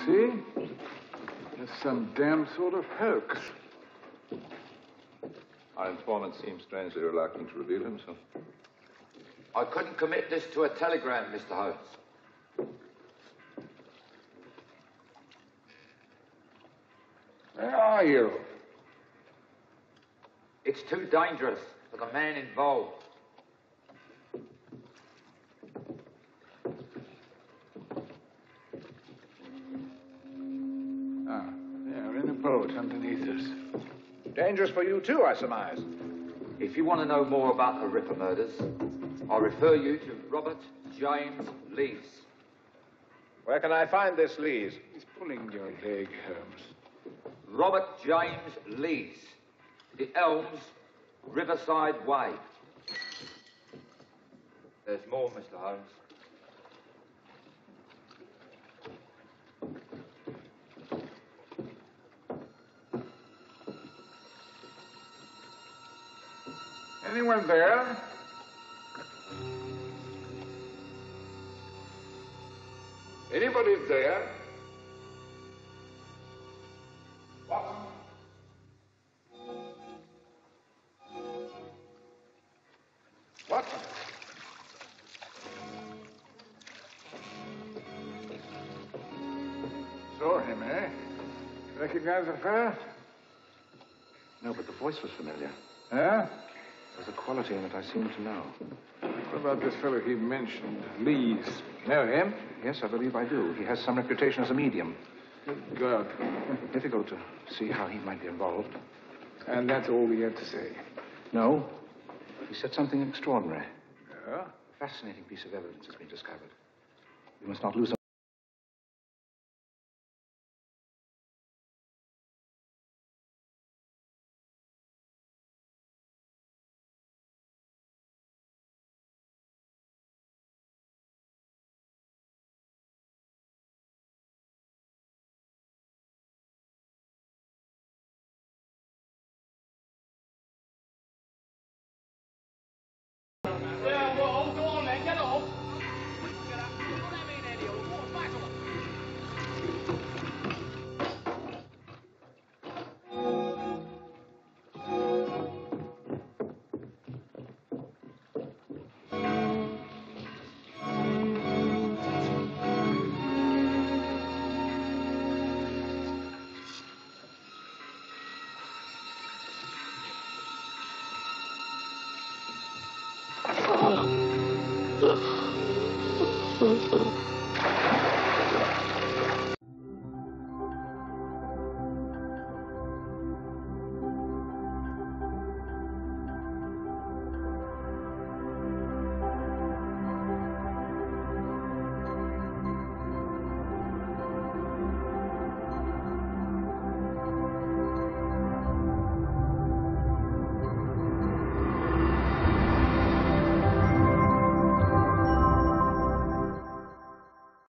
see? There's some damn sort of hoax. Our informant seems strangely reluctant to reveal himself. I couldn't commit this to a telegram, Mr. Holmes. Where are you? It's too dangerous for the man involved. They're in a boat underneath us. Dangerous for you, too, I surmise. If you want to know more about the Ripper murders, I'll refer you to Robert James Lees. Where can I find this Lees? He's pulling your leg, Holmes. Robert James Lees. The Elms, Riverside Way. There's more, Mr. Holmes. Anyone there? Anybody there? Watson? Watson? Saw him, eh? Recognize the fellow? No, but the voice was familiar. Huh? There's a quality in it I seem to know. What about this fellow he mentioned, Lees? Know him? Yes, I believe I do. He has some reputation as a medium. Good God. Difficult to see how he might be involved. And that's all we have to say. No. He said something extraordinary. Yeah? A fascinating piece of evidence has been discovered. We must not lose